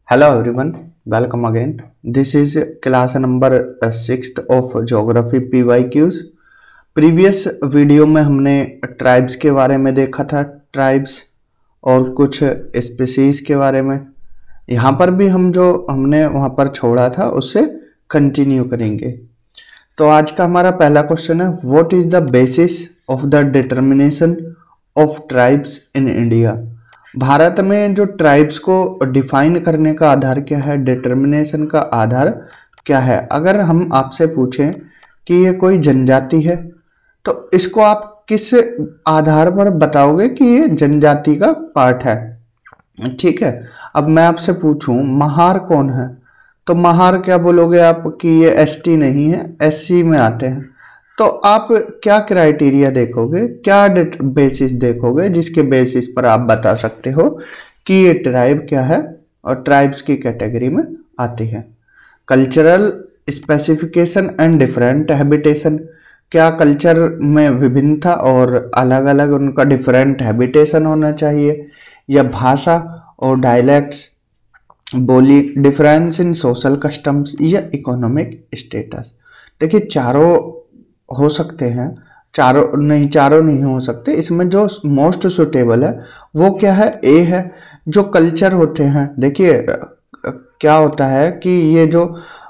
Hello everyone, welcome again. This is class number 6th of Geography PYQs. Previous video में हमने tribes के बारे में देखा था, ट्राइब्स और कुछ स्पीसीज के बारे में। यहाँ पर भी हम जो हमने वहाँ पर छोड़ा था उससे कंटिन्यू करेंगे। तो आज का हमारा पहला क्वेश्चन है, what is the basis of the determination of tribes in India. Bharat में जो ट्राइब्स को डिफाइन करने का आधार क्या है, डिटर्मिनेशन का आधार क्या है। अगर हम आपसे पूछें कि ये कोई जनजाति है तो इसको आप किस आधार पर बताओगे कि ये जनजाति का पार्ट है। ठीक है, अब मैं आपसे पूछूं महार कौन है तो महार क्या बोलोगे आप कि ये एसटी नहीं है, एससी में आते हैं। तो आप क्या क्राइटेरिया देखोगे, क्या बेसिस देखोगे जिसके बेसिस पर आप बता सकते हो कि ये ट्राइब क्या है और ट्राइब्स की कैटेगरी में आती है। Cultural specification and different habitation, क्या कल्चर में विभिन्नता और अलग अलग उनका डिफरेंट हैबिटेशन होना चाहिए, या भाषा और डायलेक्ट्स, बोली, डिफरेंस इन सोशल कस्टम्स या इकोनॉमिक स्टेटस। देखिए चारों हो सकते हैं, चारों नहीं हो सकते। इसमें जो मोस्ट सुटेबल है वो क्या है, ए है। जो कल्चर होते हैं, देखिए क्या होता है कि ये जो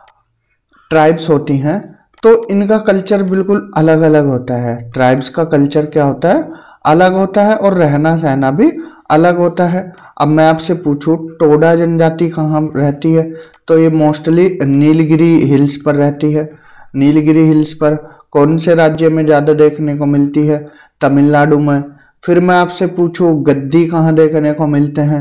ट्राइब्स होती हैं तो इनका कल्चर बिल्कुल अलग अलग होता है। ट्राइब्स का कल्चर क्या होता है, अलग होता है और रहना सहना भी अलग होता है। अब मैं आपसे पूछूं टोडा जनजाति कहाँ रहती है तो ये मोस्टली नीलगिरी हिल्स पर रहती है। नीलगिरी हिल्स पर कौन से राज्य में ज़्यादा देखने को मिलती है, तमिलनाडु में। फिर मैं आपसे पूछूं गद्दी कहाँ देखने को मिलते हैं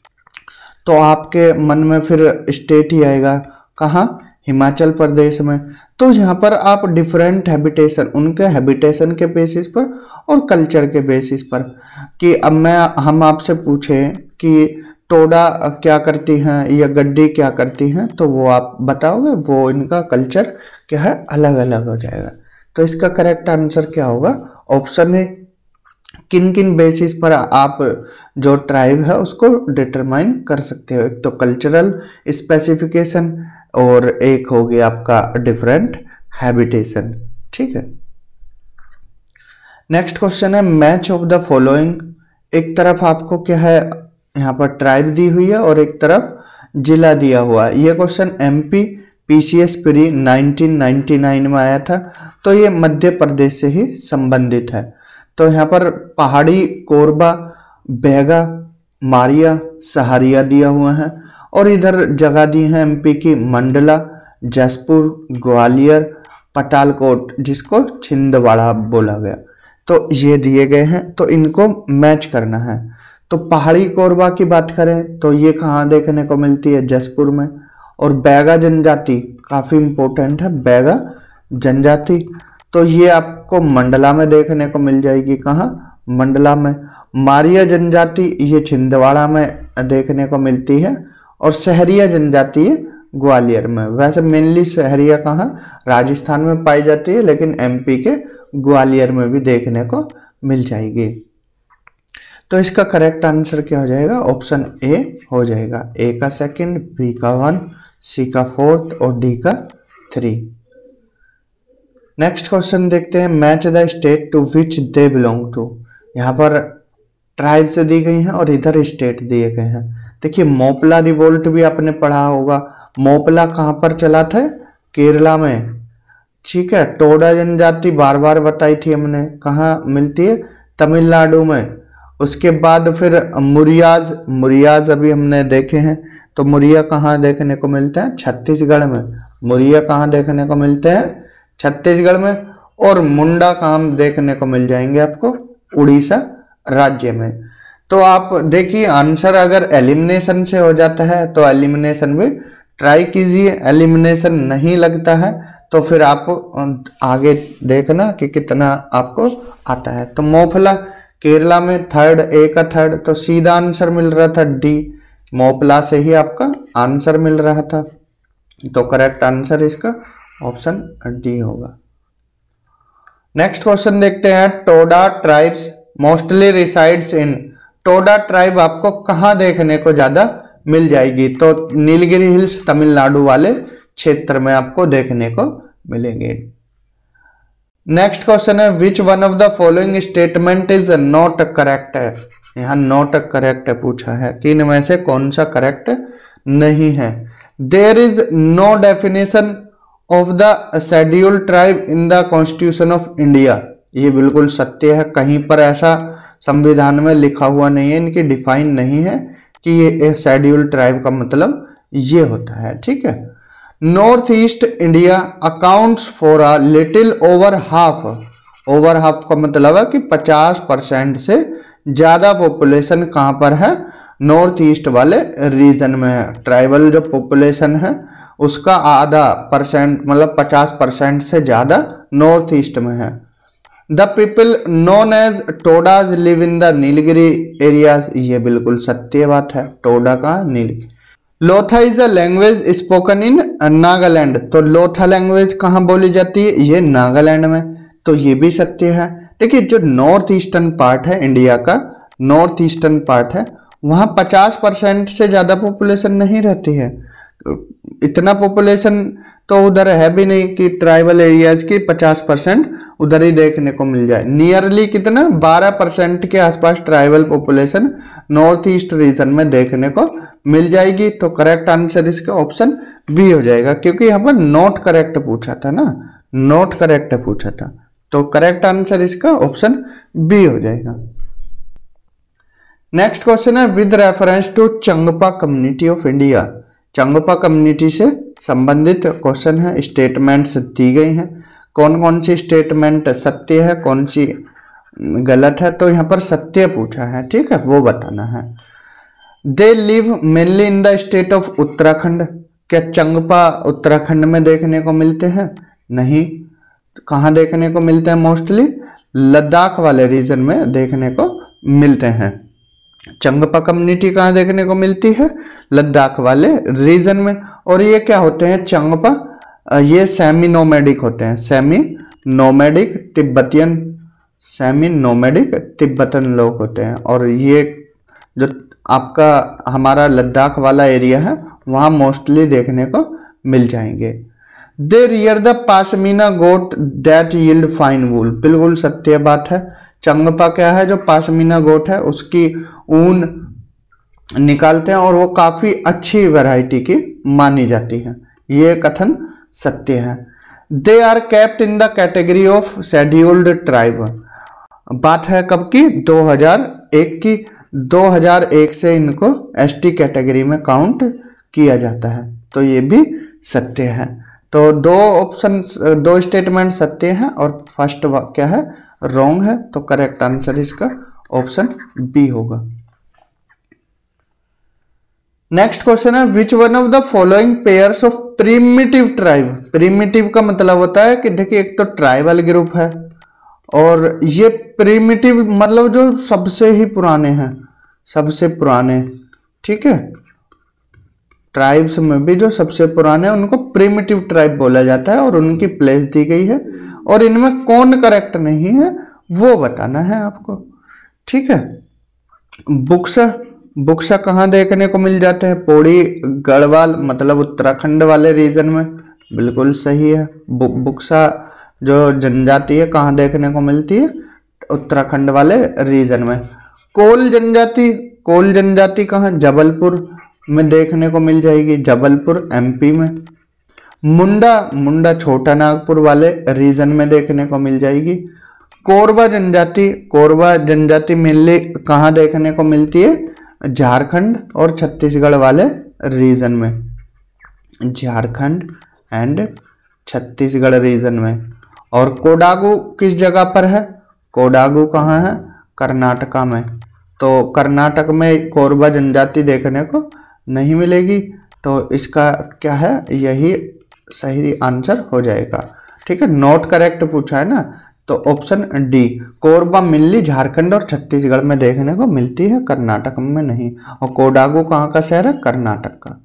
तो आपके मन में फिर स्टेट ही आएगा, कहाँ, हिमाचल प्रदेश में। तो यहाँ पर आप डिफरेंट हैबिटेशन, उनके हैबिटेशन के बेसिस पर और कल्चर के बेसिस पर कि अब हम आपसे पूछें कि टोडा क्या करती हैं या गड्डी क्या करती हैं तो वो आप बताओगे, वो इनका कल्चर क्या है, अलग अलग हो जाएगा। तो इसका करेक्ट आंसर क्या होगा, ऑप्शन है। किन किन बेसिस पर आप जो ट्राइब है उसको डिटरमाइन कर सकते हो, एक तो कल्चरल स्पेसिफिकेशन और एक हो गया आपका डिफरेंट हैबिटेशन। ठीक है, नेक्स्ट क्वेश्चन है, मैच ऑफ द फॉलोइंग। एक तरफ आपको क्या है, यहाँ पर ट्राइब दी हुई है और एक तरफ जिला दिया हुआ है। ये क्वेश्चन एमपी पीसीएस प्री 1999 में आया था, तो ये मध्य प्रदेश से ही संबंधित है। तो यहाँ पर पहाड़ी, कोरबा, बैगा, मारिया, सहारिया दिया हुआ है और इधर जगह दी है एमपी की मंडला, जसपुर, ग्वालियर, पठानकोट जिसको छिंदवाड़ा बोला गया। तो ये दिए गए हैं, तो इनको मैच करना है। तो पहाड़ी कोरबा की बात करें तो ये कहाँ देखने को मिलती है, जसपुर में। और बैगा जनजाति काफ़ी इम्पोर्टेंट है, बैगा जनजाति तो ये आपको मंडला में देखने को मिल जाएगी, कहाँ, मंडला में। मारिया जनजाति ये छिंदवाड़ा में देखने को मिलती है और सहरिया जनजाति ग्वालियर में। वैसे मेनली सहरिया कहाँ, राजस्थान में पाई जाती है, लेकिन एमपी के ग्वालियर में भी देखने को मिल जाएगी। तो इसका करेक्ट आंसर क्या हो जाएगा, ऑप्शन ए हो जाएगा। ए का सेकंड, बी का 1, सी का 4th और डी का 3। नेक्स्ट क्वेश्चन देखते हैं, match the state to which they belong to. यहाँ पर ट्राइब से दी गई हैं और इधर स्टेट दिए गए हैं। देखिए मोपला रिवोल्ट भी आपने पढ़ा होगा। मोपला कहाँ पर चला था, केरला में। ठीक है, टोडा जनजाति बार बार बताई थी हमने, कहाँ मिलती है, तमिलनाडु में। उसके बाद फिर मुरियाज अभी हमने देखे हैं, तो मुरिया कहाँ देखने को मिलता है, छत्तीसगढ़ में। मुरिया कहाँ देखने को मिलते हैं, छत्तीसगढ़ में। और मुंडा कहाँ देखने को मिल जाएंगे आपको, उड़ीसा राज्य में। तो आप देखिए आंसर अगर एलिमिनेशन से हो जाता है तो एलिमिनेशन भी ट्राई कीजिए, एलिमिनेशन नहीं लगता है तो फिर आप आगे देखना कि कितना आपको आता है। तो मोपला केरला में थर्ड, ए का थर्ड, तो सीधा आंसर मिल रहा था डी, मोपला से ही आपका आंसर मिल रहा था। तो करेक्ट आंसर इसका ऑप्शन डी होगा। नेक्स्ट क्वेश्चन देखते हैं, Toda tribes mostly resides in. Toda tribe आपको कहाँ देखने को ज्यादा मिल जाएगी। तो नीलगिरी हिल्स तमिलनाडु वाले क्षेत्र में आपको देखने को मिलेंगे। नेक्स्ट क्वेश्चन है which one of the following statement is not correct है। यहाँ नॉट करेक्ट पूछा है कि इनमें से कौन सा करेक्ट नहीं है। There is no definition of the scheduled tribe in the constitution of India. ये बिल्कुल सत्य है, कहीं पर ऐसा संविधान में लिखा हुआ नहीं है, इनकी डिफाइन नहीं है कि ये शेड्यूल्ड ट्राइब का मतलब ये होता है। ठीक है। North east India accounts for a little over half. Over half का मतलब है कि 50% से ज्यादा पॉपुलेशन कहां पर है, नॉर्थ ईस्ट वाले रीजन में है। ट्राइबल जो पॉपुलेशन है उसका आधा परसेंट मतलब 50% से ज्यादा नॉर्थ ईस्ट में है। The people known as Todas live in the Nilgiri areas. ये बिल्कुल सत्य बात है, टोडा का Nilgiri. Lotha is a language spoken in Nagaland. तो लोथा लैंग्वेज कहाँ बोली जाती है, ये नागालैंड में। तो ये भी सत्य है। देखिए जो नॉर्थ ईस्टर्न पार्ट है इंडिया का, नॉर्थ ईस्टर्न पार्ट है, वहां 50% से ज्यादा पॉपुलेशन नहीं रहती है। इतना पॉपुलेशन तो उधर है भी नहीं कि ट्राइबल एरियाज की 50% उधर ही देखने को मिल जाए। नियरली कितना 12% के आसपास tribal population north east region में देखने को मिल जाएगी। तो करेक्ट आंसर इसका ऑप्शन बी हो जाएगा, क्योंकि यहाँ पर नॉट करेक्ट पूछा था ना, नॉट करेक्ट पूछा था। तो करेक्ट आंसर इसका ऑप्शन बी हो जाएगा। नेक्स्ट क्वेश्चन है with reference to Changpa community of India. Changpa community से संबंधित क्वेश्चन है, स्टेटमेंट्स दी गई हैं। कौन कौन सी स्टेटमेंट सत्य है, कौन सी गलत है। तो यहाँ पर सत्य पूछा है, ठीक है, वो बताना है। They live mainly in the state of Uttarakhand. क्या चंगपा उत्तराखंड में देखने को मिलते हैं? नहीं। कहाँ देखने को मिलते हैं? मोस्टली लद्दाख वाले रीजन में देखने को मिलते हैं। चंगपा कम्युनिटी कहाँ देखने को मिलती है? लद्दाख वाले रीजन में। और ये क्या होते हैं चंगपा? ये सेमी नोमैडिक होते हैं, semi nomadic Tibetan, semi nomadic Tibetan लोग होते हैं। और ये जो आपका हमारा लद्दाख वाला एरिया है वहाँ मोस्टली देखने को मिल जाएंगे। They rear the pashmina goat that yield fine wool. बिल्कुल सत्य बात है। चंगपा क्या है? जो पाशमीना गोट है उसकी ऊन निकालते हैं और वो काफी अच्छी वैरायटी की मानी जाती है। ये कथन सत्य है। They are kept in the category of scheduled tribe. बात है कब की? 2001 की। 2001 से इनको एसटी कैटेगरी में काउंट किया जाता है। तो ये भी सत्य है। तो दो ऑप्शन, दो स्टेटमेंट सत्य है और फर्स्ट क्या है? रॉन्ग है। तो करेक्ट आंसर इसका ऑप्शन बी होगा। नेक्स्ट क्वेश्चन है which one of the following pairs of primitive tribe. Primitive का मतलब होता है कि देखिए एक तो ट्राइबल ग्रुप है और ये प्रिमिटिव मतलब जो सबसे ही पुराने हैं, सबसे पुराने, ठीक है। ट्राइब्स में भी जो सबसे पुराने हैं उनको प्रिमिटिव ट्राइब बोला जाता है और उनकी प्लेस दी गई है। और इनमें कौन करेक्ट नहीं है वो बताना है आपको, ठीक है। बुक्सा, बुक्सा कहाँ देखने को मिल जाते हैं? पौड़ी गढ़वाल मतलब उत्तराखंड वाले रीजन में। बिल्कुल सही है। बुक्सा जो जनजाति है कहाँ देखने को मिलती है? उत्तराखंड वाले रीजन में। कोल जनजाति, कोल जनजाति कहाँ? जबलपुर में देखने को मिल जाएगी, जबलपुर एमपी में। मुंडा, मुंडा छोटा नागपुर वाले रीजन में देखने को मिल जाएगी। कोरबा जनजाति, कोरबा जनजाति मेनली कहाँ देखने को मिलती है? झारखंड और छत्तीसगढ़ वाले रीजन में, झारखंड एंड छत्तीसगढ़ रीजन में। और कोडागू किस जगह पर है? कोडागू कहाँ है? कर्नाटका में। तो कर्नाटक में कोरबा जनजाति देखने को नहीं मिलेगी। तो इसका क्या है? यही सही आंसर हो जाएगा, ठीक है। नॉट करेक्ट पूछा है ना, तो ऑप्शन डी कोरबा मिल्ली झारखंड और छत्तीसगढ़ में देखने को मिलती है, कर्नाटक में नहीं। और कोडागू कहाँ का शहर है? कर्नाटक का।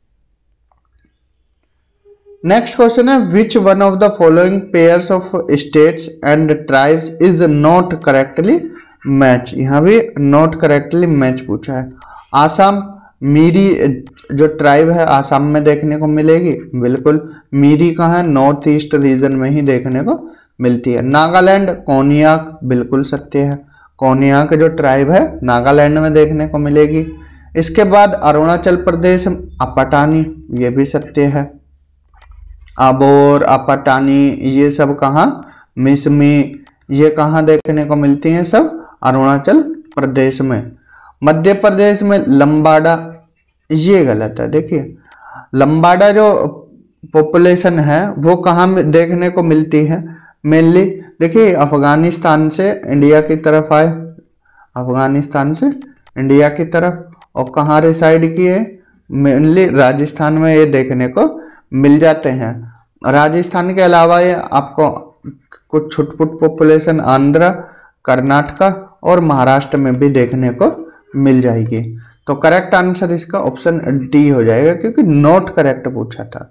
नेक्स्ट क्वेश्चन है which one of the following pairs of states and tribes is not correctly match. यहाँ भी नॉट करेक्टली मैच पूछा है। आसाम, मीरी जो ट्राइब है आसाम में देखने को मिलेगी, बिल्कुल। मीरी कहाँ है, नॉर्थ ईस्ट रीजन में ही देखने को मिलती है। नागालैंड कोनियाक, बिल्कुल सत्य है। कोनियाक जो ट्राइब है नागालैंड में देखने को मिलेगी। इसके बाद अरुणाचल प्रदेश अपटानी, ये भी सत्य है। अबोर, अपटानी ये सब कहाँ, मिसमी, ये कहाँ देखने को मिलती हैं, सब अरुणाचल प्रदेश में। मध्य प्रदेश में लंबाड़ा, ये गलत है। देखिए लंबाड़ा जो पॉपुलेशन है वो कहाँ देखने को मिलती है, मेनली देखिए अफगानिस्तान से इंडिया की तरफ आए, अफगानिस्तान से इंडिया की तरफ, और कहाँ रिसाइड किए, मेनली राजस्थान में ये देखने को मिल जाते हैं। राजस्थान के अलावा ये आपको कुछ छुटपुट पॉपुलेशन आंध्र, कर्नाटका और महाराष्ट्र में भी देखने को मिल जाएगी। तो करेक्ट आंसर इसका ऑप्शन डी हो जाएगा, क्योंकि नॉट करेक्ट पूछा था।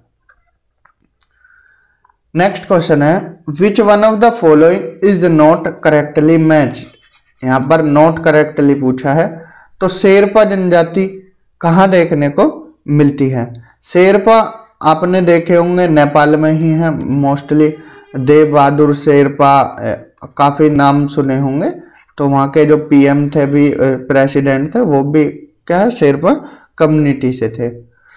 नेक्स्ट क्वेश्चन है which one of the following is not correctly match. यहाँ पर नॉट करेक्टली पूछा है, तो शेरपा जनजाति कहाँ देखने को मिलती है। शेरपा आपने देखे होंगे नेपाल में ही है मोस्टली, देव बहादुर शेरपा काफी नाम सुने होंगे। तो वहाँ के जो पीएम थे भी, प्रेसिडेंट थे, वो भी क्या है, शेरपा कम्युनिटी से थे।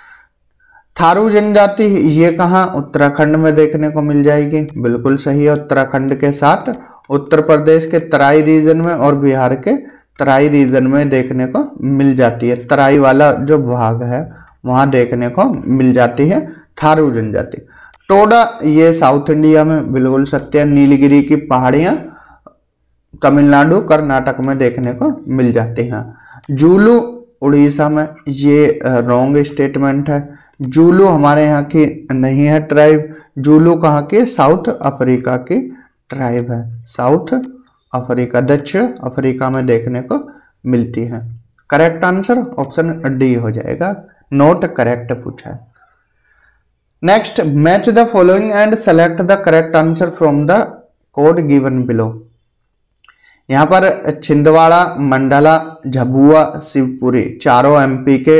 थारू जनजाति ये कहाँ, उत्तराखंड में देखने को मिल जाएगी, बिल्कुल सही है। उत्तराखंड के साथ उत्तर प्रदेश के तराई रीजन में और बिहार के तराई रीजन में देखने को मिल जाती है। तराई वाला जो भाग है वहां देखने को मिल जाती है थारू जनजाति। टोडा ये साउथ इंडिया में, बिल्कुल सत्य। नीलगिरी की पहाड़ियां तमिलनाडु कर्नाटक में देखने को मिल जाती हैं। जूलू उड़ीसा में, ये रॉन्ग स्टेटमेंट है। जूलू हमारे यहाँ की नहीं है ट्राइब। जूलू कहाँ की, साउथ अफ्रीका की ट्राइब है। साउथ अफ्रीका, दक्षिण अफ्रीका में देखने को मिलती है। करेक्ट आंसर ऑप्शन डी हो जाएगा, नॉट करेक्ट पूछा है। Next, match the following and select the correct answer from the code given below. यहाँ पर छिंदवाड़ा, मंडला, झाबुआ, शिवपुरी चारों एमपी के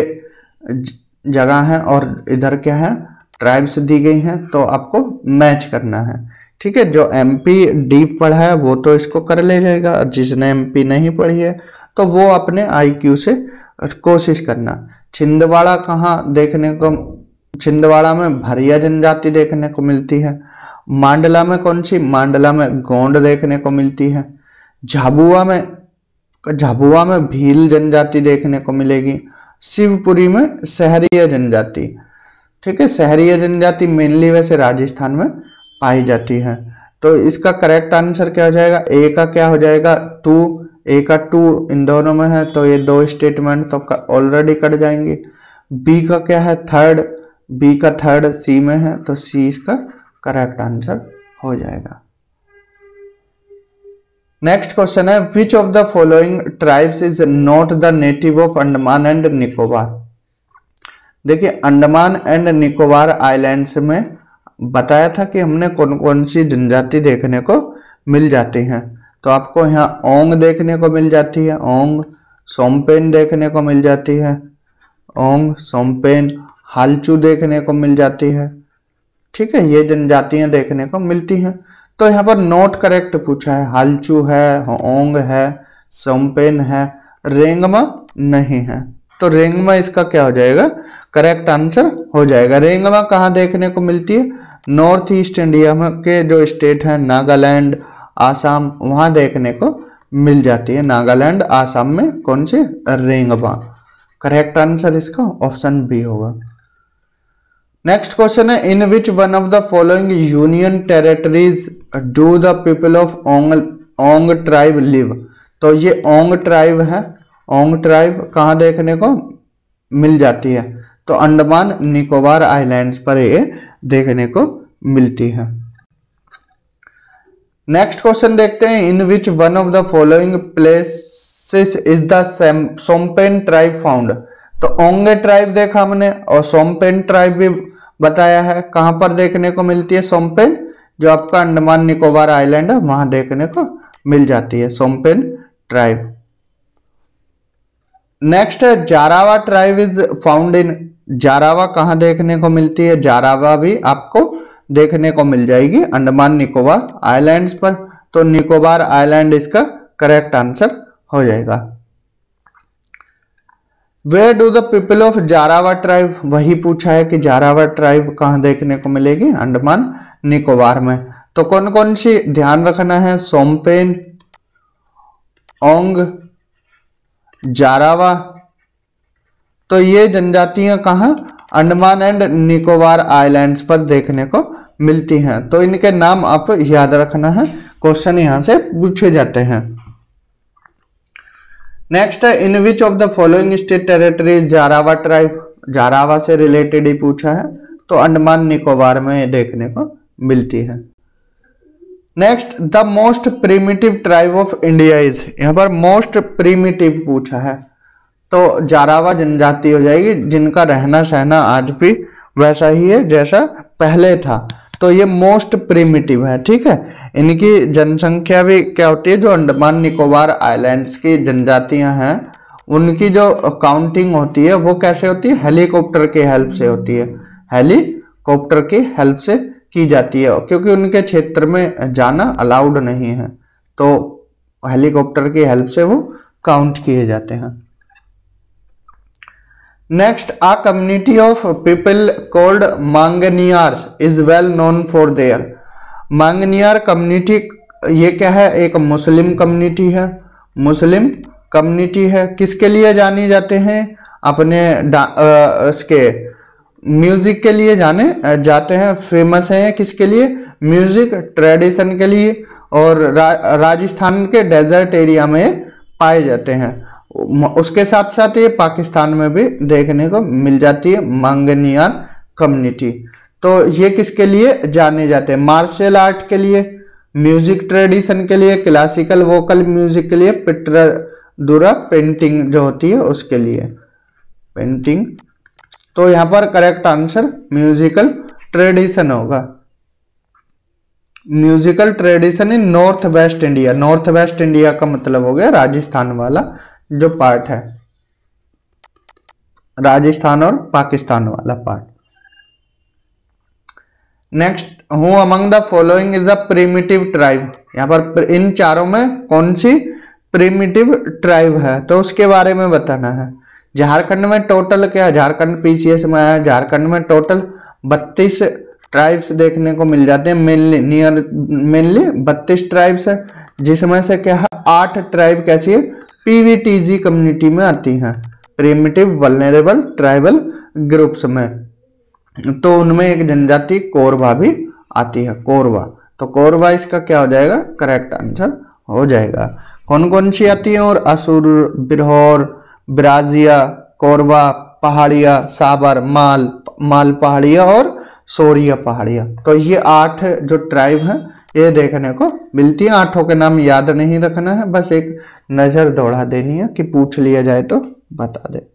जगह हैं और इधर क्या है, ट्राइब्स दी गई हैं। तो आपको मैच करना है, ठीक है। जो एमपी डीप पढ़ा है वो तो इसको कर ले जाएगा, जिसने एमपी नहीं पढ़ी है तो वो अपने आईक्यू से कोशिश करना। छिंदवाड़ा कहाँ देखने को, छिंदवाड़ा में भरिया जनजाति देखने को मिलती है। मांडला में कौन सी, मांडला में गोंड देखने को मिलती है। झाबुआ में भील जनजाति देखने को मिलेगी। शिवपुरी में सहरिया जनजाति, ठीक है। सहरिया जनजाति मेनली वैसे राजस्थान में पाई जाती है। तो इसका करेक्ट आंसर क्या हो जाएगा, ए का क्या हो जाएगा, टू, ए का टू इन दोनों में है, तो ये दो स्टेटमेंट तो ऑलरेडी कट जाएंगे। बी का क्या है, थर्ड, बी का थर्ड सी में है, तो सी इसका करेक्ट आंसर हो जाएगा। नेक्स्ट क्वेश्चन है which of the following tribes is not the native of Andaman and Nicobar. देखिए अंडमान एंड निकोबार आइलैंड्स में बताया था कि हमने कौन कौन सी जनजाति देखने को मिल जाती हैं। तो आपको यहाँ ओंग देखने को मिल जाती है, ओंग, सोमपेन देखने को मिल जाती है, ओंग, सोमपेन, हालचू देखने को मिल जाती है, ठीक है। ये जनजातियां देखने को मिलती हैं। तो यहाँ पर नॉट करेक्ट पूछा है, हालचू है, ओंग है, सोमपेन है, रेंगमा नहीं है। तो रेंगमा इसका क्या हो जाएगा, करेक्ट आंसर हो जाएगा। रेंगमा कहाँ देखने को मिलती है, नॉर्थ ईस्ट इंडिया में के जो स्टेट है नागालैंड, आसाम, वहां देखने को मिल जाती है। नागालैंड, आसाम में कौन सी, रेंगमा। करेक्ट आंसर इसका ऑप्शन बी होगा। नेक्स्ट क्वेश्चन है in which one of the following union territories do the people of Onge tribe live. तो ये ओंग ट्राइब है, ओंग ट्राइब कहाँ देखने को मिल जाती है, तो अंडमान निकोबार आइलैंड्स पर ये देखने को मिलती है। नेक्स्ट क्वेश्चन देखते हैं in which one of the following places is the Shompen tribe found. तो ओंगे ट्राइब देखा हमने और सोमपेन ट्राइब भी बताया है। कहां पर देखने को मिलती है सोमपेन, जो आपका अंडमान निकोबार आइलैंड है वहां देखने को मिल जाती है सोमपेन ट्राइब। नेक्स्ट है Jarawa tribe is found in, Jarawa कहाँ देखने को मिलती है? जारावा भी आपको देखने को मिल जाएगी अंडमान निकोबार आइलैंड्स पर, तो निकोबार आइलैंड इसका करेक्ट आंसर हो जाएगा। Where do the people of Jarawa tribe, वही पूछा है कि जारावा ट्राइब कहाँ देखने को मिलेगी? अंडमान निकोबार में। तो कौन कौन सी ध्यान रखना है? सोमपेन, ओंग, जारावा, तो ये जनजातियां कहाँ? अंडमान एंड निकोबार आइलैंड्स पर देखने को मिलती हैं। तो इनके नाम आप याद रखना है, क्वेश्चन यहां से पूछे जाते हैं। नेक्स्ट है in which of the following state territory Jarawa tribe, Jarawa से रिलेटेड ही पूछा है, तो अंडमान निकोबार में देखने को मिलती है। Next the most primitive tribe of India is, यहाँ पर मोस्ट प्रिमिटिव पूछा है, तो जारावा जनजाति हो जाएगी, जिनका रहना सहना आज भी वैसा ही है जैसा पहले था, तो ये मोस्ट प्रिमिटिव है। ठीक है, इनकी जनसंख्या भी क्या होती है? जो अंडमान निकोबार आइलैंड्स की जनजातियां हैं उनकी जो काउंटिंग होती है वो कैसे होती है? हेलीकॉप्टर की हेल्प से होती है, हेलीकॉप्टर की हेल्प से की जाती है, क्योंकि उनके क्षेत्र में जाना अलाउड नहीं है, तो हेलीकॉप्टर की हेल्प से वो काउंट किए जाते हैं। Next a community of people called Manganiyars is well known for their, Manganiyar community ये क्या है? एक मुस्लिम कम्युनिटी है, मुस्लिम कम्युनिटी है। किसके लिए जाने जाते हैं? अपने इसके म्यूजिक के लिए जाने जाते हैं, फेमस हैं किसके लिए? म्यूजिक ट्रेडिशन के लिए, और राजस्थान के डेजर्ट एरिया में पाए जाते हैं। उसके साथ साथ ये पाकिस्तान में भी देखने को मिल जाती है मांगनियार कम्युनिटी। तो ये किसके लिए जाने जाते हैं? मार्शल आर्ट के लिए, म्यूजिक ट्रेडिशन के लिए, क्लासिकल वोकल म्यूजिक के लिए, पिटरदुरा पेंटिंग जो होती है उसके लिए, पेंटिंग। तो यहाँ पर करेक्ट आंसर म्यूजिकल ट्रेडिशन होगा। Musical tradition in north west India, north west India का मतलब हो गया राजस्थान वाला जो पार्ट है, राजस्थान और पाकिस्तान वाला part. Next who among the following is a primitive tribe, यहाँ पर इन चारों में कौन सी प्रिमिटिव ट्राइब है तो उसके बारे में बताना है। झारखंड में टोटल क्या, झारखंड पीसीएस में आया, झारखंड में टोटल 32 ट्राइब्स देखने को मिल जाते हैं, मेनली 32 ट्राइब्स है, जिसमें से क्या है 8 ट्राइब कैसी है? पीवीटीजी कम्युनिटी में आती हैं, प्रिमिटिव वल्नरेबल ट्राइबल ग्रुप्स में। तो उनमें एक जनजाति कोरवा भी आती है, कोरवा, तो कोरवा इसका क्या हो जाएगा? करेक्ट आंसर हो जाएगा। कौन कौन सी आती है? और असुर, बिरहोर, ब्राजिया, कोरवा, पहाड़िया, साबर, माल पहाड़िया और सोरिया पहाड़िया। तो ये 8 जो ट्राइब हैं ये देखने को मिलती है। 8 के नाम याद नहीं रखना है, बस एक नजर दौड़ा देनी है कि पूछ लिया जाए तो बता दे।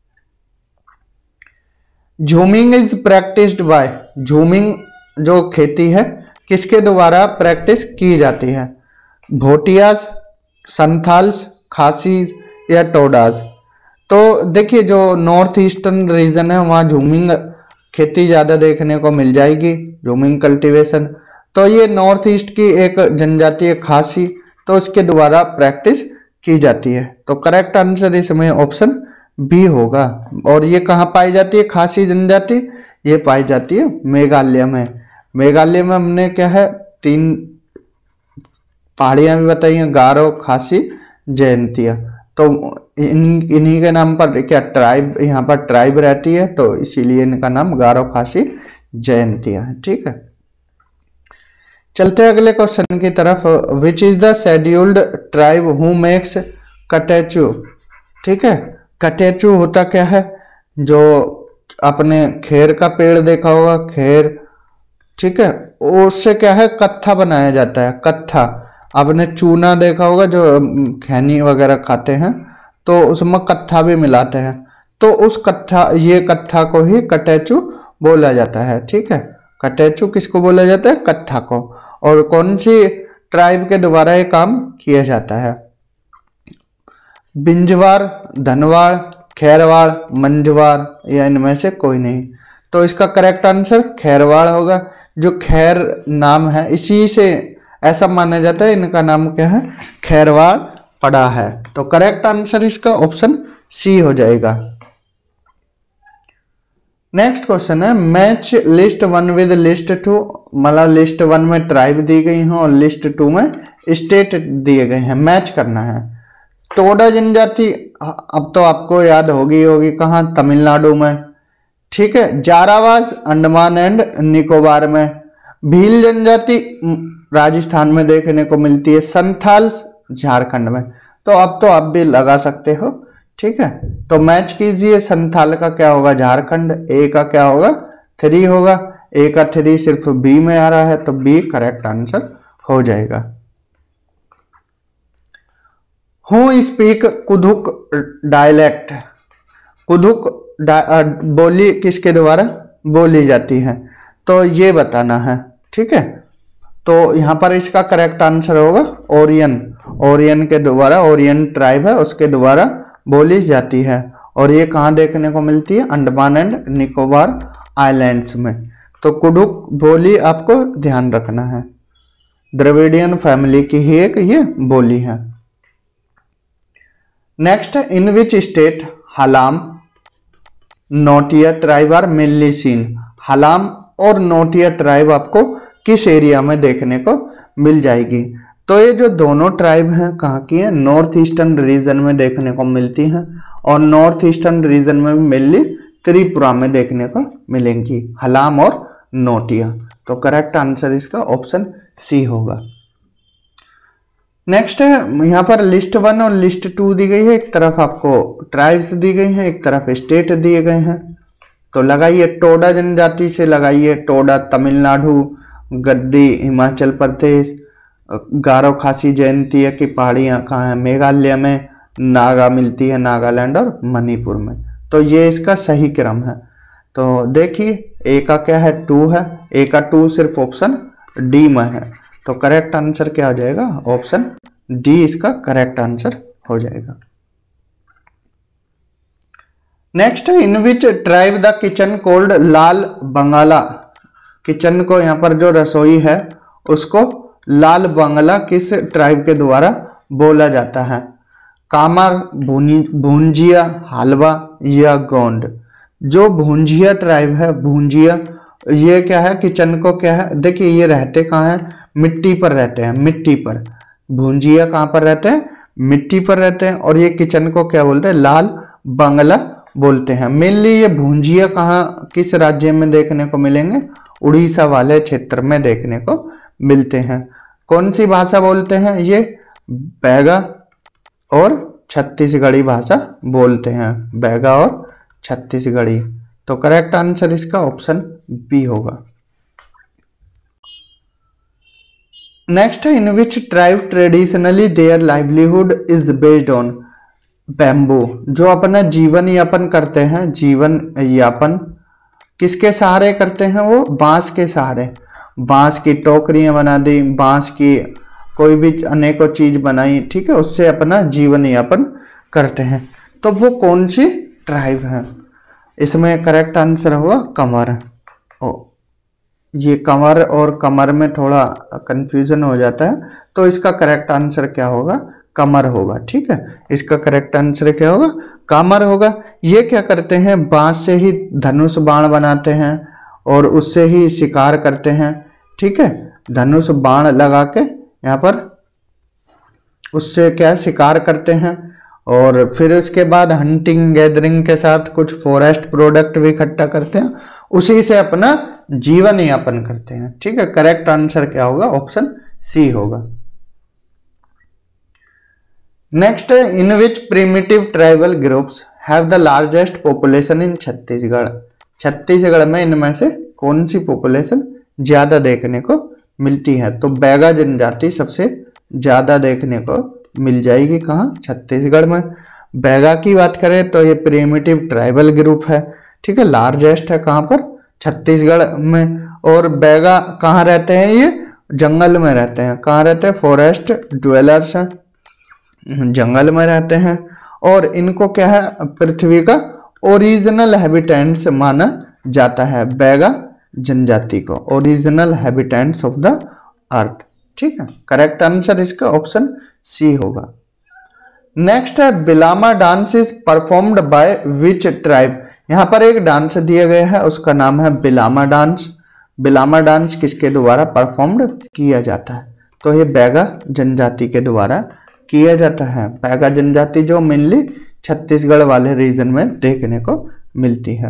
Jhuming is practised by, jhuming जो खेती है किसके द्वारा प्रैक्टिस की जाती है? भोटियाज, संथाल्स, खासीज या टोडाज। तो देखिए जो नॉर्थ ईस्टर्न रीजन है वहाँ झूमिंग खेती ज़्यादा देखने को मिल जाएगी, झूमिंग कल्टीवेशन। तो ये नॉर्थ ईस्ट की एक जनजाति है खासी, तो उसके द्वारा प्रैक्टिस की जाती है। तो करेक्ट आंसर इसमें ऑप्शन बी होगा। और ये कहाँ पाई जाती है खासी जनजाति? ये पाई जाती है मेघालय में। मेघालय में हमने क्या है 3 पहाड़ियाँ भी बताई हैं, गारो, खासी, जयंतिया। तो इन्हीं के नाम पर क्या ट्राइब, यहाँ पर ट्राइब रहती है, तो इसीलिए इनका नाम गारो, खासी, जयंतिया है। ठीक है, चलते हैं अगले क्वेश्चन की तरफ। Which is the scheduled tribe who makes catechu. ठीक है, कटेचू होता क्या है? जो आपने खेर का पेड़ देखा होगा, खेर, ठीक है, उससे क्या है कत्था बनाया जाता है, कत्था। आपने चूना देखा होगा जो खैनी वगैरह खाते हैं, तो उसमें कत्था भी मिलाते हैं, तो उस कत्था, ये कत्था को ही कटेचू बोला जाता है। ठीक है, कटेचू किसको बोला जाता है? कत्था को। और कौन सी ट्राइब के द्वारा ये काम किया जाता है? बिंजवार, धनवाड़, खैरवाड़, मंझवार या इनमें से कोई नहीं। तो इसका करेक्ट आंसर खैरवाड़ होगा। जो खैर नाम है इसी से ऐसा माना जाता है इनका नाम क्या है, खैरवाड़ पड़ा है। तो करेक्ट आंसर इसका ऑप्शन सी हो जाएगा। नेक्स्ट क्वेश्चन है मैच लिस्ट 1 विद लिस्ट 2। मतलब लिस्ट 1 में ट्राइब दी गई है और लिस्ट 2 में स्टेट दिए गए हैं, मैच करना है। टोडा जनजाति अब तो आपको याद होगी कहाँ, तमिलनाडु में, ठीक है। जारावाज अंडमान एंड निकोबार में। भील जनजाति राजस्थान में देखने को मिलती है। संथाल झारखंड में। तो अब तो आप भी लगा सकते हो, ठीक है। तो मैच कीजिए, संथाल का क्या होगा झारखंड, ए का क्या होगा 3 होगा, ए का 3 सिर्फ बी में आ रहा है तो बी करेक्ट आंसर हो जाएगा। Who speak Kurukh dialect. Kurukh बोली किसके द्वारा बोली जाती है, तो ये बताना है, ठीक है। तो यहाँ पर इसका करेक्ट आंसर होगा ओरियन। ओरियन के द्वारा, ओरियन ट्राइब है उसके द्वारा बोली जाती है। और ये कहाँ देखने को मिलती है, अंडमान एंड निकोबार आइलैंड्स में। तो कुडुक बोली आपको ध्यान रखना है, द्रविडियन फैमिली की ही एक ये बोली है। नेक्स्ट है in which state Halam Noatia tribe are mainly seen. Halam और नोटिया ट्राइब आपको किस एरिया में देखने को मिल जाएगी, तो ये जो दोनों ट्राइब हैं कहाँ की हैं, नॉर्थ ईस्टर्न रीजन में देखने को मिलती हैं। और नॉर्थ ईस्टर्न रीजन में मेनली त्रिपुरा में देखने को मिलेंगी हलाम और नोटिया। तो करेक्ट आंसर इसका ऑप्शन सी होगा। नेक्स्ट है यहाँ पर लिस्ट 1 और लिस्ट 2 दी गई है। एक तरफ आपको ट्राइब्स दी गई हैं, एक तरफ स्टेट दिए गए हैं। तो लगाइए टोडा जनजाति से लगाइए, टोडा तमिलनाडु, गद्दी हिमाचल प्रदेश, गारो खासी जयंती की पहाड़ियाँ कहाँ हैं, मेघालय में, नागा मिलती है नागालैंड और मणिपुर में। तो ये इसका सही क्रम है। तो देखिए ए का क्या है 2 है, ए का 2 सिर्फ ऑप्शन डी में है। तो करेक्ट आंसर क्या हो जाएगा, ऑप्शन डी इसका करेक्ट आंसर हो जाएगा। नेक्स्ट है in which tribe the kitchen called Lal Bangala. Kitchen को यहाँ पर जो रसोई है उसको लाल बंगला किस ट्राइब के द्वारा बोला जाता है, कामर, भूंजिया, हलवा या गोंड। जो भूंजिया ट्राइब है, भूंजिया ये क्या है, किचन को क्या है, देखिए ये रहते कहाँ है, मिट्टी पर रहते हैं, मिट्टी पर। भूंजिया कहाँ पर रहते हैं, मिट्टी पर रहते हैं। और ये किचन को क्या बोलते हैं, लाल बंगला बोलते हैं। मेनली ये भूंजिया कहाँ किस राज्य में देखने को मिलेंगे, उड़ीसा वाले क्षेत्र में देखने को मिलते हैं। कौन सी भाषा बोलते हैं ये, बैगा और छत्तीसगढ़ी भाषा बोलते हैं, बैगा और छत्तीसगढ़ी। तो करेक्ट आंसर इसका ऑप्शन बी होगा। नेक्स्ट है in which tribe traditionally their livelihood is based on bamboo. जो अपना जीवन यापन करते हैं, जीवन यापन किसके सहारे करते हैं, वो बांस के सहारे। बांस की टोकरियां बना दी, बांस की कोई भी अनेकों चीज बनाई, ठीक है, उससे अपना जीवन यापन करते हैं। तो वो कौन सी ट्राइब है, इसमें करेक्ट आंसर होगा कमर। ये कंवर और कमर में थोड़ा कंफ्यूजन हो जाता है, तो इसका करेक्ट आंसर क्या होगा, कमर होगा, ठीक है। इसका करेक्ट आंसर क्या होगा, कमर होगा। ये क्या करते हैं, बांस से ही धनुष बाण बनाते हैं और उससे ही शिकार करते हैं, ठीक है। धनुष बाण लगा के यहाँ पर उससे क्या शिकार करते हैं और फिर उसके बाद हंटिंग गैदरिंग के साथ कुछ फॉरेस्ट प्रोडक्ट भी इकट्ठा करते हैं, उसी से अपना जीवन यापन करते हैं, ठीक है। करेक्ट आंसर क्या होगा, ऑप्शन सी होगा। नेक्स्ट है in which primitive tribal groups have the largest population in Chhattisgarh. Chhattisgarh में इनमें से कौन सी पॉपुलेशन ज्यादा देखने को मिलती है, तो बैगा जनजाति सबसे ज्यादा देखने को मिल जाएगी कहाँ, छत्तीसगढ़ में। बैगा की बात करें तो ये प्रिमिटिव ट्राइबल ग्रुप है, ठीक है, लार्जेस्ट है कहाँ पर, छत्तीसगढ़ में। और बैगा कहाँ रहते हैं, ये जंगल में रहते हैं। कहाँ रहते हैं, फॉरेस्ट ड्वेलर्स हैं, जंगल में रहते हैं। और इनको क्या है, पृथ्वी का ओरिजिनल हैबिटेंट्स माना जाता है, बैगा जनजाति को, original habitants of the earth. ठीक है, करेक्ट आंसर इसका ऑप्शन सी होगा। नेक्स्ट है Bilama dance is performed by which tribe. यहाँ पर एक डांस दिया गया है, उसका नाम है बिलामा डांस। बिलामा डांस किसके द्वारा परफॉर्म्ड किया जाता है? तो ये बैगा जनजाति के द्वारा किया जाता है। बैगा जनजाति जो मेनली छत्तीसगढ़ वाले रीजन में देखने को मिलती है।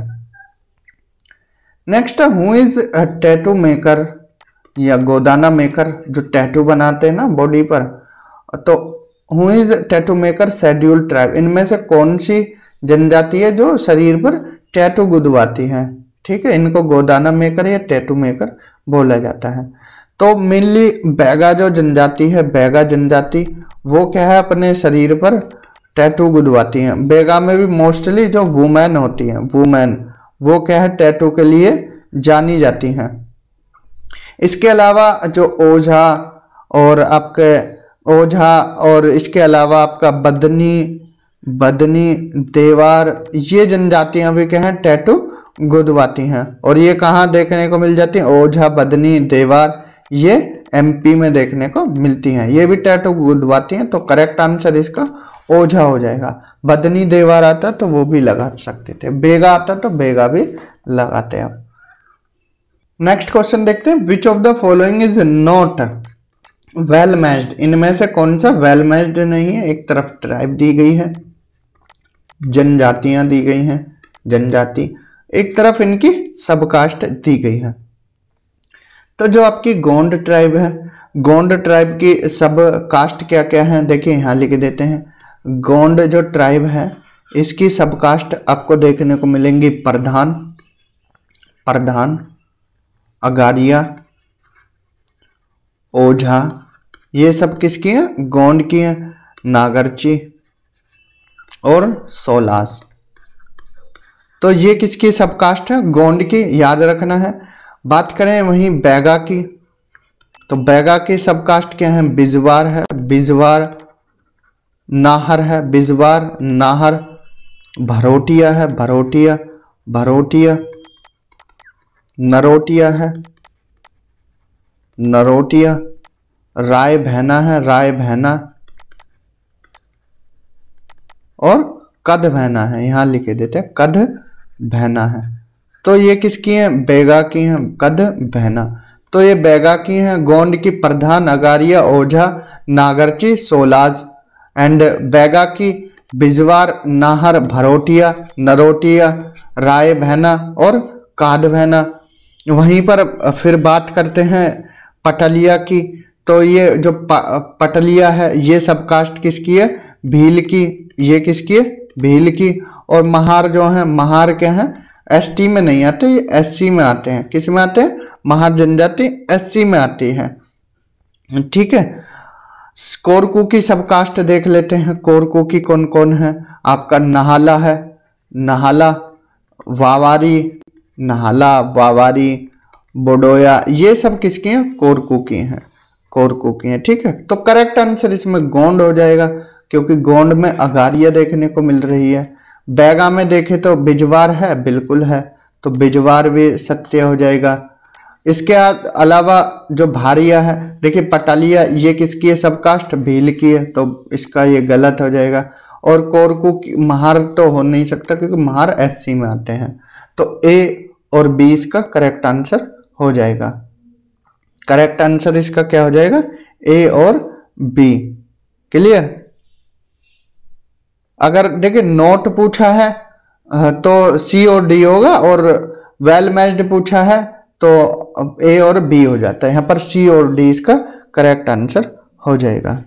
Next, who is tattoo maker या गोदाना मेकर, जो टैटू बनाते हैं ना बॉडी पर, तो who is tattoo maker scheduled tribe, इनमें से कौन सी जनजाति है जो शरीर पर टैटू गुदवाती है? ठीक है, इनको गोदाना मेकर या टैटू मेकर बोला जाता है। तो मेनली बैगा जो जनजाति है, बैगा जनजाति, वो क्या है, अपने शरीर पर टैटू गुदवाती हैं। बैगा में भी मोस्टली जो वुमेन होती हैं, वुमेन, वो क्या है, टैटू के लिए जानी जाती हैं। इसके अलावा जो ओझा और आपके ओझा और इसके अलावा आपका बदनी, देवार, ये जनजातियां भी क्या है, टैटू गुदवाती हैं। और ये कहाँ देखने को मिल जाती हैं? ओझा, बदनी, देवार, ये एमपी में देखने को मिलती हैं। ये भी टैटू गुदवाती हैं। तो करेक्ट आंसर इसका ओझा हो जाएगा। बदनी, देवार आता तो वो भी लगा सकते थे, बेगा आता तो बेगा भी लगाते हैं। नेक्स्ट क्वेश्चन देखते हैं, which of the following is not well matched. इनमें से कौन सा वेल मैच्ड नहीं है? एक तरफ ट्राइब दी गई है, जनजातियां दी गई हैं, जनजाति, एक तरफ इनकी सबकास्ट दी गई है। तो जो आपकी गोंड ट्राइब है, गोंड ट्राइब की सब कास्ट क्या क्या है, देखिए यहाँ लिख देते हैं। गोंड जो ट्राइब है इसकी सब कास्ट आपको देखने को मिलेंगी प्रधान, अगारिया, ओझा, ये सब किसकी है? गोंड की है। नागरची और सोलास, तो ये किसकी सब कास्ट है? गोंड की, याद रखना है। बात करें वहीं बैगा की, तो बैगा की सब कास्ट क्या है? बिजवार है, बिजवार, नाहर है, बिजवार, नाहर, भरोटिया है, भरोटिया, नरोटिया है, नरोटिया, राय भैना है, राय भैना, और कद भैना है, यहां लिखे देते हैं कद भैना है। तो ये किसकी है? बैगा की है, कद भैना। तो ये बैगा की है। गोंड की प्रधान, अगारिया, ओझा, नागरची, सोलाज, एंड बैगा की बिजवार, नाहर, भरोटिया, नरोटिया, राय भैना और काद भैना। वहीं पर फिर बात करते हैं पटलिया की, तो ये जो पटलिया है ये सब कास्ट किसकी है? भील की। ये किसकी है? भील की। और महार जो है, महार क्या है? एसटी में नहीं आते, ये एससी में आते हैं। किस में आते हैं? महार जनजाति एससी में आती है। ठीक है, कोरकू की सब कास्ट देख लेते हैं। कोरकू की कौन कौन है? आपका नहाला है, नहाला, वावारी, बोडोया, ये सब किसकी हैं? कोरकू की हैं, कोरकू की हैं। ठीक है, तो करेक्ट आंसर इसमें गोंड हो जाएगा, क्योंकि गोंड में अगारिया देखने को मिल रही है। बैगा में देखे तो बिजवार है, बिल्कुल है, तो बिजवार भी सत्य हो जाएगा। इसके अलावा जो भारिया है, देखिए पटालिया, ये किसकी है? सब कास्ट भील की है, तो इसका ये गलत हो जाएगा। और कोरकू की महार तो हो नहीं सकता, क्योंकि महार एससी में आते हैं। तो ए और बी इसका करेक्ट आंसर हो जाएगा। करेक्ट आंसर इसका क्या हो जाएगा? ए और बी। क्लियर? अगर देखिए नोट पूछा है तो सी और डी होगा, और वेल मैच्ड पूछा है तो ए और बी हो जाता है। यहां पर सी और डी इसका करेक्ट आंसर हो जाएगा।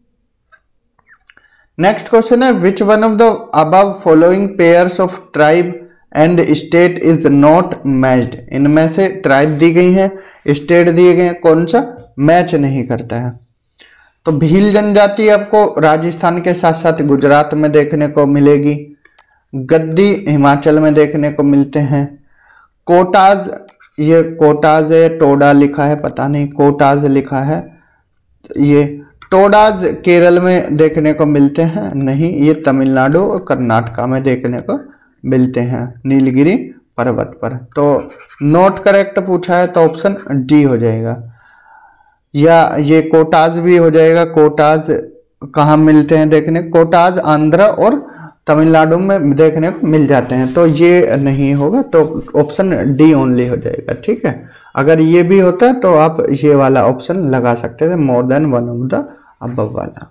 नेक्स्ट क्वेश्चन है, which one of the above following pairs of tribe and state is not matched. इनमें से ट्राइब दी गई है, स्टेट दिए गए हैं, कौन सा मैच नहीं करता है? तो भील जनजाति आपको राजस्थान के साथ साथ गुजरात में देखने को मिलेगी, गद्दी हिमाचल में देखने को मिलते हैं, कोटाज, ये कोटाज है, टोडा लिखा है, पता नहीं, कोटाज लिखा है, ये टोडाज केरल में देखने को मिलते हैं, नहीं, ये तमिलनाडु और कर्नाटका में देखने को मिलते हैं नीलगिरी पर्वत पर। तो नॉट करेक्ट पूछा है तो ऑप्शन डी हो जाएगा, या ये कोटाज भी हो जाएगा। कोटाज कहाँ मिलते हैं देखने, कोटाज आंध्र और तमिलनाडु में देखने को मिल जाते हैं, तो ये नहीं होगा, तो ऑप्शन डी ओनली हो जाएगा। ठीक है, अगर ये भी होता तो आप ये वाला ऑप्शन लगा सकते थे, more than one of the above वाला।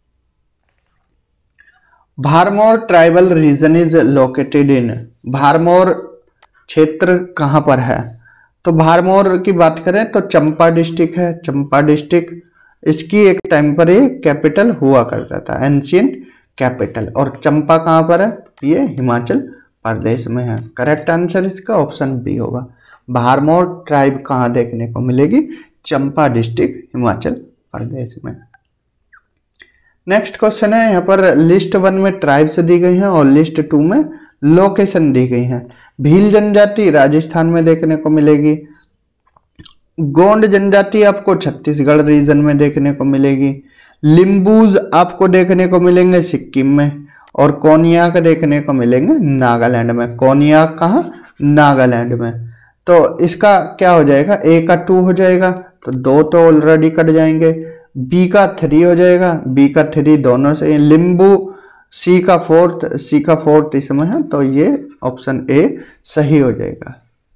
Bharmour tribal region is located in, Bharmour क्षेत्र कहाँ पर है, तो भारमोर की बात करें तो चंपा डिस्ट्रिक्ट है। चंपा डिस्ट्रिक्ट इसकी एक टाइम पर ये कैपिटल हुआ करता था, एंशियंट कैपिटल। और चंपा कहाँ पर है, ये हिमाचल प्रदेश में है। करेक्ट आंसर इसका ऑप्शन बी होगा। भारमोर ट्राइब कहाँ देखने को मिलेगी, चंपा डिस्ट्रिक्ट हिमाचल प्रदेश में। नेक्स्ट क्वेश्चन है, यहाँ पर लिस्ट 1 में ट्राइब्स दी गई हैं और लिस्ट 2 में लोकेशन दी गई है। भील जनजाति राजस्थान में देखने को मिलेगी, गोंड जनजाति आपको छत्तीसगढ़ रीजन में देखने को मिलेगी, लिम्बूज आपको देखने को मिलेंगे सिक्किम में, और कोनियाक देखने को मिलेंगे नागालैंड में। कोनियाक कहाँ, नागालैंड में। तो इसका क्या हो जाएगा, ए का 2 हो जाएगा, तो 2 तो ऑलरेडी कट जाएंगे, बी का 3 हो जाएगा, बी का 3 दोनों से, लिम्बू सी का 4th इसमें है, तो ये ऑप्शन ए सही हो जाएगा।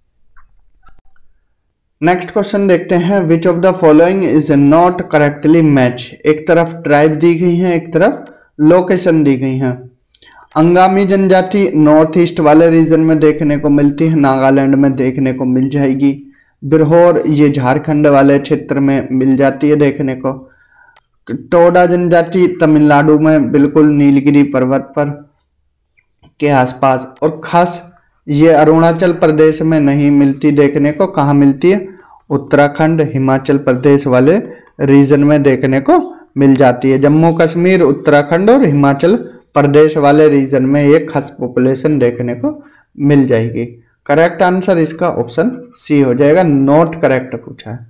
नेक्स्ट क्वेश्चन देखते हैं, which of the following is not correctly match. एक तरफ ट्राइब दी गई है, एक तरफ लोकेशन दी गई है। अंगामी जनजाति नॉर्थ ईस्ट वाले रीजन में देखने को मिलती है, नागालैंड में देखने को मिल जाएगी। बिरहोर ये झारखंड वाले क्षेत्र में मिल जाती है देखने को। टोडा जनजाति तमिलनाडु में बिल्कुल नीलगिरी पर्वत पर के आसपास, और खास ये अरुणाचल प्रदेश में नहीं मिलती देखने को, कहाँ मिलती है, उत्तराखंड हिमाचल प्रदेश वाले रीजन में देखने को मिल जाती है। जम्मू कश्मीर, उत्तराखंड और हिमाचल प्रदेश वाले रीजन में एक खास पॉपुलेशन देखने को मिल जाएगी। करेक्ट आंसर इसका ऑप्शन सी हो जाएगा, नॉट करेक्ट पूछा है।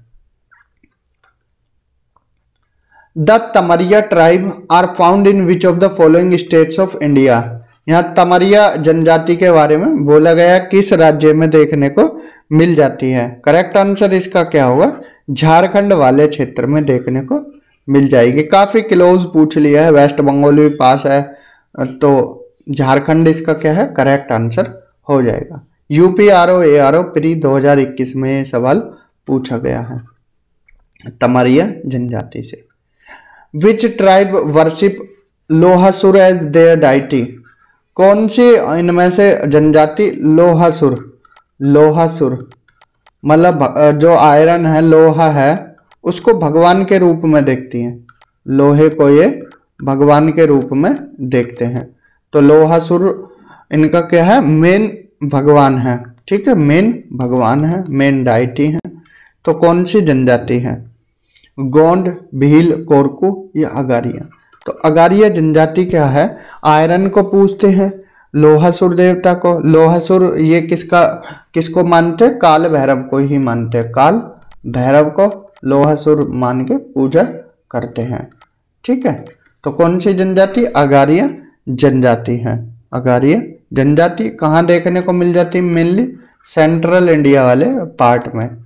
The Tamaria tribe are found in which of the following states of India. यहाँ तमरिया जनजाति के बारे में बोला गया, किस राज्य में देखने को मिल जाती है। करेक्ट आंसर इसका क्या होगा, झारखंड वाले क्षेत्र में देखने को मिल जाएगी। काफी क्लोज पूछ लिया है, वेस्ट बंगाल भी पास है, तो झारखंड इसका क्या है, करेक्ट आंसर हो जाएगा। यूपीआरओ एआरओ प्री 2021 में ये सवाल पूछा गया है तमरिया जनजाति से। Which tribe worship Lohasur as their deity. कौन सी इनमें से जनजाति लोहासुर, लोहासुर मतलब जो आयरन है, लोहा है, उसको भगवान के रूप में देखती हैं। लोहे को ये भगवान के रूप में देखते हैं, तो लोहासुर इनका क्या है, मेन भगवान है। ठीक है, मेन भगवान है, मेन डाइटी है। तो कौन सी जनजाति है, गोंड, भील, कोरकू या अगारिया। तो अगारिया जनजाति क्या है, आयरन को पूजते हैं, लोहासुर देवता को। लोहासुर ये किसको मानते हैं, काल भैरव को ही मानते हैं, काल भैरव को लोहासुर मान के पूजा करते हैं। ठीक है, तो कौन सी जनजाति, अगारिया जनजाति है। अगारिया जनजाति कहाँ देखने को मिल जाती है, मेनली सेंट्रल इंडिया वाले पार्ट में।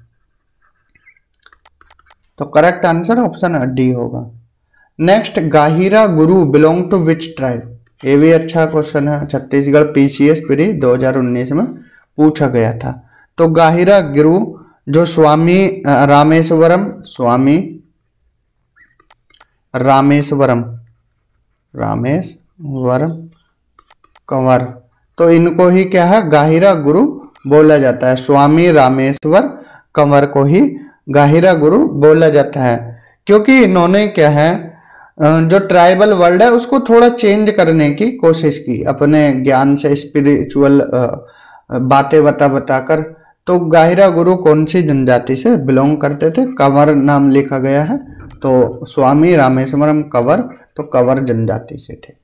तो करेक्ट आंसर ऑप्शन डी होगा। Next, Gahira Guru belong to which tribe. ये भी अच्छा क्वेश्चन है, छत्तीसगढ़ पीसीएस प्री 2019 में पूछा गया था। तो गाहिरा गुरु जो स्वामी रामेश्वरम कंवर, तो इनको ही क्या है, गाहिरा गुरु बोला जाता है। स्वामी रामेश्वर कंवर को ही गाहिरा गुरु बोला जाता है, क्योंकि इन्होंने क्या है, जो ट्राइबल वर्ल्ड है उसको थोड़ा चेंज करने की कोशिश की अपने ज्ञान से, स्पिरिचुअल बातें बताकर। तो गाहिरा गुरु कौन सी जनजाति से बिलोंग करते थे, कंवर नाम लिखा गया है, तो स्वामी रामेश्वरम कंवर, तो कंवर जनजाति से थे।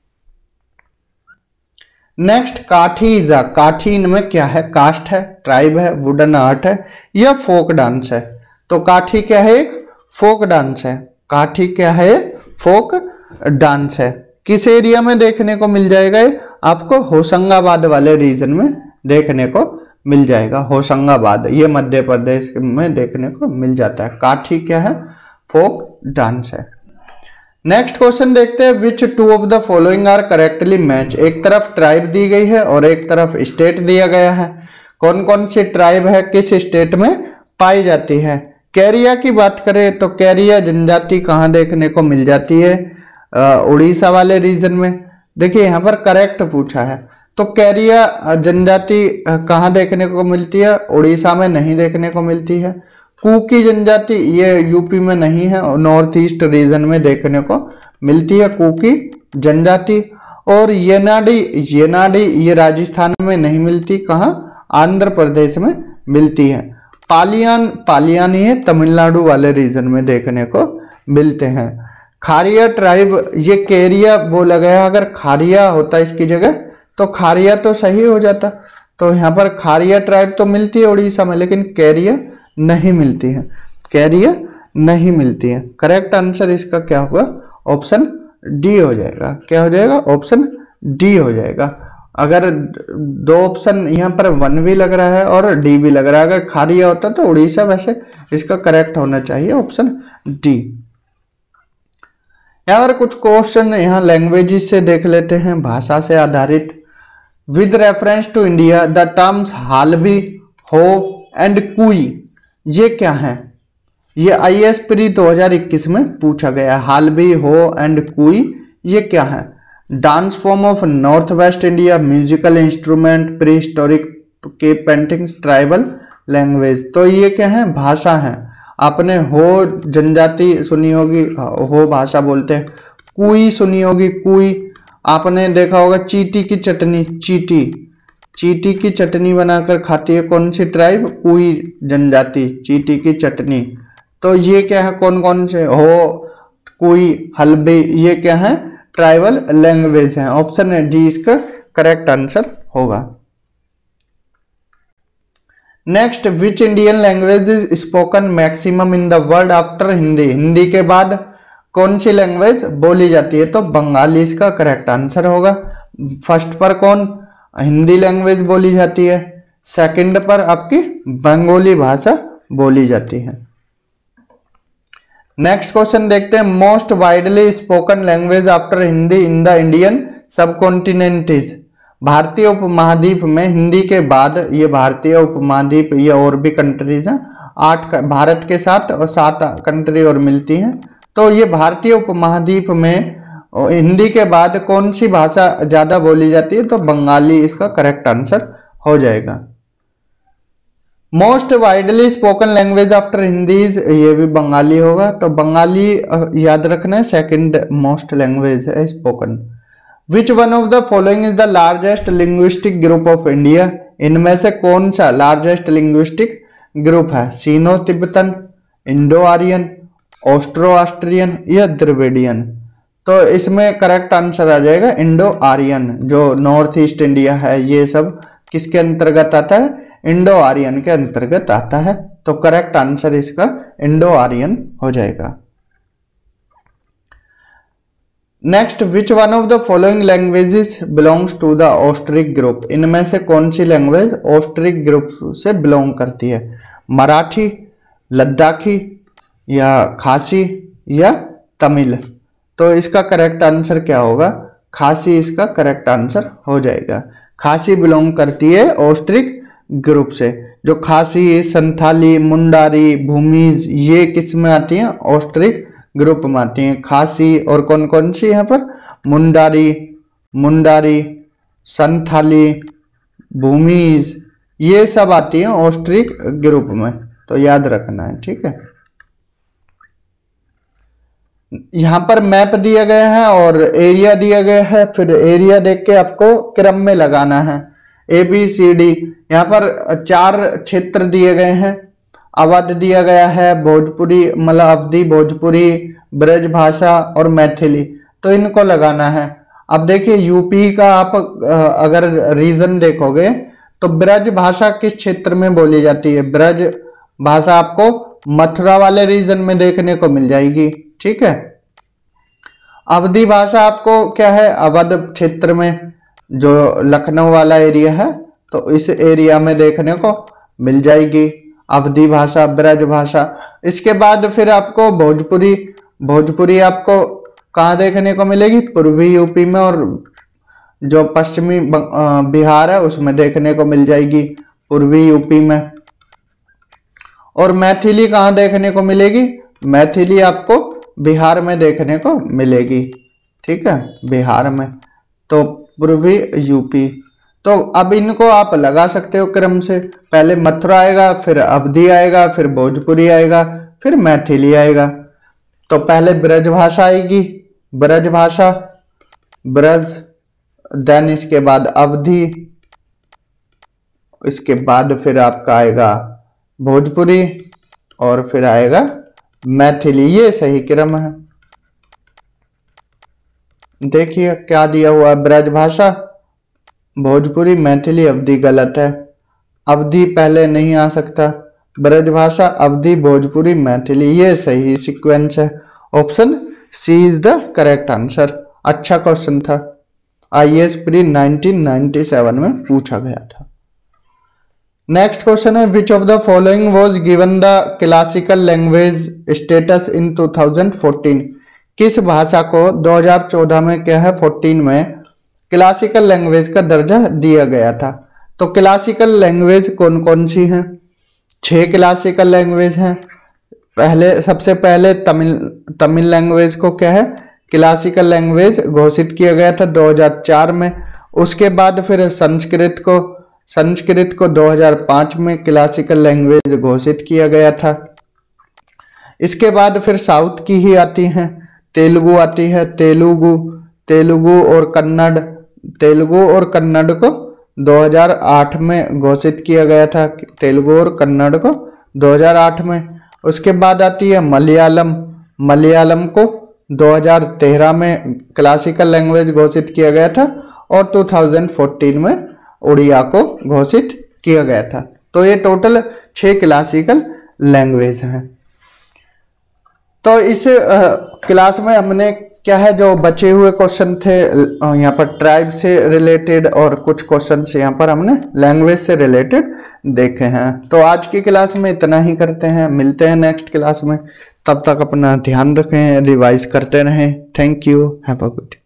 नेक्स्ट, काठीजा। काठी इनमें क्या है, कास्ट है, ट्राइब है, वुडन आर्ट है या फोक डांस है। तो काठी क्या है, एक फोक डांस है। काठी क्या है, फोक डांस है। किस एरिया में देखने को मिल जाएगा? ये आपको होशंगाबाद वाले रीजन में देखने को मिल जाएगा। होशंगाबाद ये मध्य प्रदेश में देखने को मिल जाता है। काठी क्या है? फोक डांस है। नेक्स्ट क्वेश्चन देखते हैं, which two of the following are correctly match. एक तरफ ट्राइब दी गई है और एक तरफ स्टेट दिया गया है। कौन कौन सी ट्राइब है, किस स्टेट में पाई जाती है? कैरिया की बात करें तो कैरिया जनजाति कहाँ देखने को मिल जाती है? उड़ीसा वाले रीजन में। देखिए यहाँ पर करेक्ट पूछा है, तो कैरिया जनजाति कहाँ देखने को मिलती है? उड़ीसा में नहीं देखने को मिलती है। कुकी जनजाति ये यूपी में नहीं है, नॉर्थ ईस्ट रीजन में देखने को मिलती है कुकी जनजाति। और येनाडी ये राजस्थान में नहीं मिलती, कहाँ? आंध्र प्रदेश में मिलती है। पालियान ये तमिलनाडु वाले रीजन में देखने को मिलते हैं। खारिया ट्राइब ये कैरिया बोला गया, अगर खारिया होता इसकी जगह तो खारिया तो सही हो जाता। तो यहाँ पर खारिया ट्राइब तो मिलती है उड़ीसा में, लेकिन कैरिया नहीं मिलती है। कैरिया नहीं मिलती है। करेक्ट आंसर इसका क्या होगा? ऑप्शन डी हो जाएगा। क्या हो जाएगा? ऑप्शन डी हो जाएगा। अगर दो ऑप्शन यहाँ पर 1 भी लग रहा है और डी भी लग रहा है, अगर खारिया होता तो उड़ीसा, वैसे इसका करेक्ट होना चाहिए ऑप्शन डी। यहाँ पर कुछ क्वेश्चन यहाँ लैंग्वेजेस से देख लेते हैं, भाषा से आधारित। With reference to India the terms Halbi, Ho and कुई ये क्या है? ये IAS प्री 2021 में पूछा गया। हालबी, हो एंड कुई ये क्या है? Dance form of north west India, musical instrument, prehistoric के पेंटिंग्स, ट्राइबल लैंग्वेज। तो ये क्या है? भाषा है। आपने हो जनजाति सुनी होगी, हो भाषा बोलते हैं। कुई सुनी होगी, कुई। आपने देखा होगा चीटी की चटनी, चीटी की चटनी बनाकर खाती है कौन सी ट्राइब? कुई जनजाति, चीटी की चटनी। तो ये क्या है? कौन कौन से? हो, कुई, हल्बी ये क्या है? ट्राइबल लैंग्वेज है। ऑप्शन डी इसका करेक्ट आंसर होगा। Next, which Indian language is spoken maximum in the world after Hindi. Hindi के बाद कौन सी लैंग्वेज बोली जाती है? तो बंगाली इसका करेक्ट आंसर होगा। फर्स्ट पर कौन हिंदी लैंग्वेज बोली जाती है? सेकंड पर आपकी बंगाली भाषा बोली जाती है। नेक्स्ट क्वेश्चन देखते हैं, most widely spoken language after Hindi in the Indian subcontinent is. भारतीय उपमहाद्वीप में हिंदी के बाद, ये भारतीय उपमहाद्वीप, ये और भी कंट्रीज हैं, 8 भारत के साथ और 7 कंट्री और मिलती हैं। तो ये भारतीय उपमहाद्वीप में हिंदी के बाद कौन सी भाषा ज्यादा बोली जाती है? तो बंगाली इसका करेक्ट आंसर हो जाएगा। Most widely spoken language after Hindi is, ये भी बंगाली होगा। तो बंगाली याद रखना है, सेकंड मोस्ट लैंग्वेज है spoken. Which one of the following is the largest linguistic group of India. इनमें से कौन सा लार्जेस्ट लिंग्विस्टिक ग्रुप है? Sino Tibetan, Indo Aryan, Austro Austrian या द्रविडियन। तो इसमें करेक्ट आंसर आ जाएगा इंडो आर्यन। जो नॉर्थ ईस्ट इंडिया है ये सब किसके अंतर्गत आता है? इंडो आर्यन के अंतर्गत आता है। तो करेक्ट आंसर इसका इंडो आर्यन हो जाएगा। Next, which one of the following languages belongs to the Austric group. इनमें से कौन सी लैंग्वेज ऑस्ट्रिक ग्रुप से बिलोंग करती है? मराठी, लद्दाखी या खासी या तमिल। तो इसका करेक्ट आंसर क्या होगा? खासी इसका करेक्ट आंसर हो जाएगा। खासी बिलोंग करती है ऑस्ट्रिक ग्रुप से। जो खासी, संथाली, मुंडारी, भूमीज ये किस में आती हैं? ऑस्ट्रिक ग्रुप में आती हैं। खासी और कौन कौन सी यहाँ पर? मुंडारी, संथाली, भूमीज ये सब आती हैं ऑस्ट्रिक ग्रुप में। तो याद रखना है, ठीक है। यहाँ पर मैप दिया गया है और एरिया दिया गया है, फिर एरिया देख के आपको क्रम में लगाना है ABCD। यहाँ पर 4 क्षेत्र दिए गए हैं। अवध दिया गया है, भोजपुरी मतलब अवधी, भोजपुरी, ब्रज भाषा और मैथिली। तो इनको लगाना है। अब देखिए यूपी का आप अगर रीजन देखोगे तो ब्रज भाषा किस क्षेत्र में बोली जाती है? ब्रज भाषा आपको मथुरा वाले रीजन में देखने को मिल जाएगी, ठीक है। अवधी भाषा आपको क्या है, अवध क्षेत्र में जो लखनऊ वाला एरिया है तो इस एरिया में देखने को मिल जाएगी अवधी भाषा, ब्रज भाषा। इसके बाद फिर आपको भोजपुरी, भोजपुरी आपको कहाँ देखने को मिलेगी, पूर्वी यूपी में, और जो पश्चिमी बिहार है उसमें देखने को मिल जाएगी पूर्वी यूपी में। और मैथिली कहाँ देखने को मिलेगी, मैथिली आपको बिहार में देखने को मिलेगी, ठीक है, बिहार में, तो पूर्वी यूपी। तो अब इनको आप लगा सकते हो क्रम से, पहले मथुरा आएगा, फिर अवधी आएगा, फिर भोजपुरी आएगा, फिर मैथिली आएगा। तो पहले ब्रज भाषा आएगी, ब्रज भाषा, ब्रज, देन इसके बाद अवधी, इसके बाद फिर आपका आएगा भोजपुरी, और फिर आएगा मैथिली। ये सही क्रम है। देखिए क्या दिया हुआ है, ब्रज भाषा, भोजपुरी, मैथिली, अवधी गलत है, अवधी पहले नहीं आ सकता, ब्रज भाषा, अवधी, भोजपुरी, मैथिली, ये सही सीक्वेंस है। Option C is the correct answer. अच्छा क्वेश्चन था, आईएएस प्री 1997 में पूछा गया था। नेक्स्ट क्वेश्चन है, which of the following was given the classical language status in 2014? किस भाषा को 2014 में क्या है 14 में क्लासिकल लैंग्वेज का दर्जा दिया गया था? तो क्लासिकल लैंग्वेज कौन कौन सी हैं? 6 क्लासिकल लैंग्वेज हैं। सबसे पहले तमिल लैंग्वेज को क्या है क्लासिकल लैंग्वेज घोषित किया गया था 2004 में। उसके बाद फिर संस्कृत को 2005 में क्लासिकल लैंग्वेज घोषित किया गया था। इसके बाद फिर साउथ की ही आती हैं, तेलुगु आती है, तेलुगु और कन्नड़ को 2008 में घोषित किया गया था, तेलुगु और कन्नड़ को 2008 में। उसके बाद आती है मलयालम को 2013 में क्लासिकल लैंग्वेज घोषित किया गया था, और 2014 में उड़िया को घोषित किया गया था। तो ये टोटल 6 क्लासिकल लैंग्वेज हैं। तो इस क्लास में हमने क्या है जो बचे हुए क्वेश्चन थे यहाँ पर ट्राइब से रिलेटेड, और कुछ क्वेश्चन यहाँ पर हमने लैंग्वेज से रिलेटेड देखे हैं। तो आज की क्लास में इतना ही करते हैं, मिलते हैं नेक्स्ट क्लास में। तब तक अपना ध्यान रखें, रिवाइज करते रहें। Thank you, have a good day.